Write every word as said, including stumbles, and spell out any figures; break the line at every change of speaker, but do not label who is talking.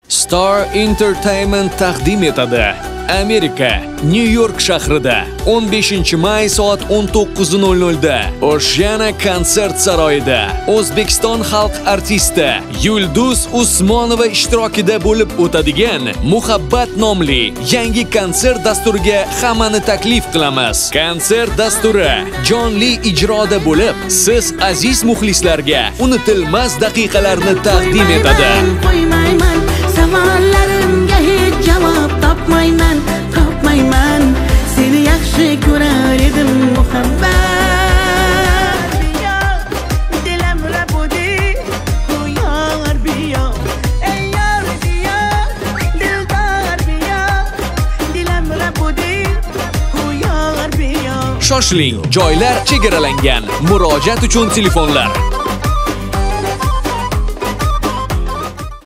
Star Entertainment taqdim etadi. Amerika, New York shahrida o'n beshinchi may soat o'n to'qqiz nol nol da Oceana konsert saroyida O'zbekiston xalq artisti Yulduz Usmonova ishtirokida bo'lib o'tadigan Muhabbat nomli yangi konsert dasturiga hammani taklif qilamiz. Konsert dasturi jonli ijroda bo'lib, siz aziz muxlislarga unutilmas daqiqalarni taqdim etadi.
Savollarimga hech javob topmayman, topmayman. Seni yaxshi ko'rar edim muhabbat. Dilim rabudi, hu yar biya. Ey yar biya, dildar biya. Dilim rabudi, hu yar biya.
Shoshiling, joylar chegaralangan. Murojaat uchun telefonlar